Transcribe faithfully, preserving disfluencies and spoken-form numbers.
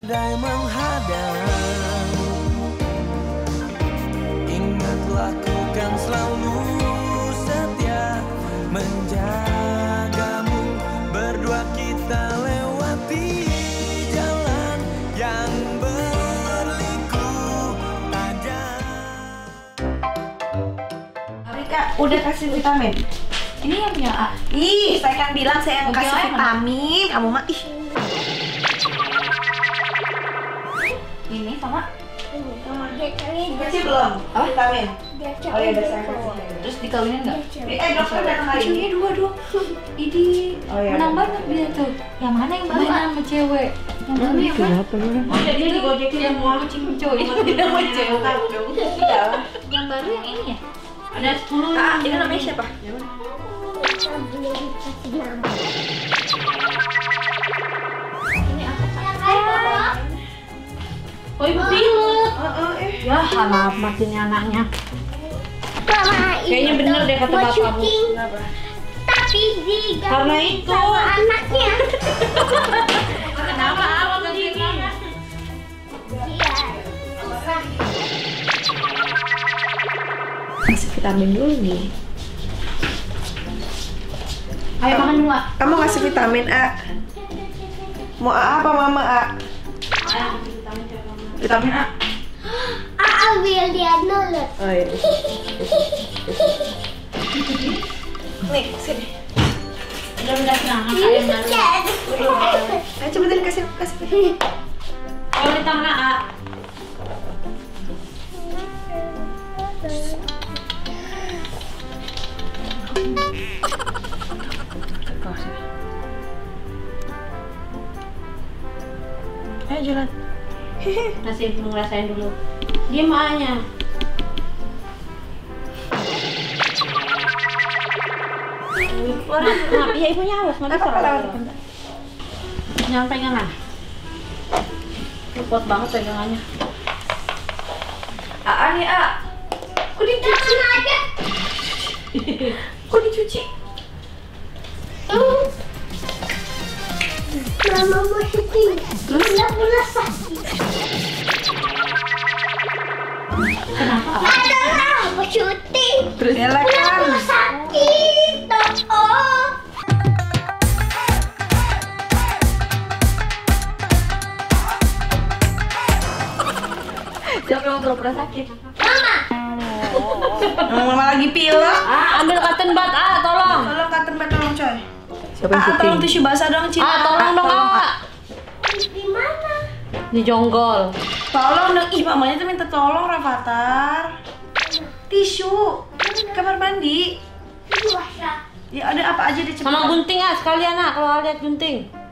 menghadang, ingat lakukan selalu setia menjagamu. Berdua kita lewati jalan yang berliku tajam. Rika udah kasih vitamin. Ini yang punya A. Ih, saya kan bilang saya yang Oke, kasih mana? vitamin. Kamu mah ih. Ini sama. Kasih belum? Apa? Vitamin. Oh iya, udah saya kasih. Terus dikawinin nggak? Eh, dokter datang hari ini. Cucunya dua dong. Ini Oh, iya. menang banyak dia tuh. Yang mana yang baru? Main sama cewek. Yang baru yang mana? Oh, jadi dia digojekin yang semua. kucing coy. Yang sama cewek. Iya. Yang baru yang ini ya? Ada sepuluh. Ah, ini namanya siapa? Ini apa? Oh, ibu pilek. Heeh, eh. Ya, alamat ini anaknya. Kayaknya bener deh kata bapak Bu. Tapi diganggu Karena itu. sama anaknya. Kenapa awal begini? Iya. Kasih vitamin dulu nih. Ayo makan dua. Kamu kasih vitamin A. Mau A apa mama A? Vitamin A. Ah, ambil dia dulu. Oh iya. Nih, sini. Udah-udah senang ayam baru. Ayo cepetan kasih kasih. Kalau di tangan A. Ayo jalan. Masih belum ngerasain dulu. Diam A-nya. Maaf, ya ibunya awas, nanti Apa salah. apa? Jangan pegangan. Kuat banget pegangannya. A A nih A. Kok dicuci? aja. Kok dicuci? Mama mau syuting. Pula-pula sakit. Kenapa? Ada lah, mau syuting. Terus kan. Pula-pula sakit. Oh. Siapa yang pura-pura sakit? Mama lagi pilek. Ah, ambil cotton bud ah, tolong. Tolong cotton bud tolong coy. Siapa yang Ah, syuting? tolong tisu basah dong Cina. Ah, tolong dong ah. Di mana? Di jonggol. Tolong dong. Ih, mamanya tuh minta tolong Rafathar. Tisu. Kamar mandi. Puasa. Ya ada apa aja di Sama gunting ah sekalian ah kalau lihat gunting.